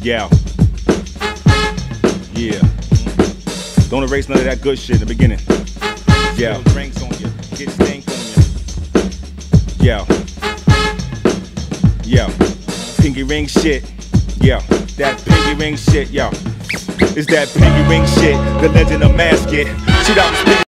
Yeah. Yeah. Don't erase none of that good shit in the beginning. Yeah. Drinks on you. Get stank on you. Yeah. Yeah. Pinky ring shit. Yeah. That pinky ring shit. Yeah. It's that pinky ring shit. The legend of Masket. Shit out.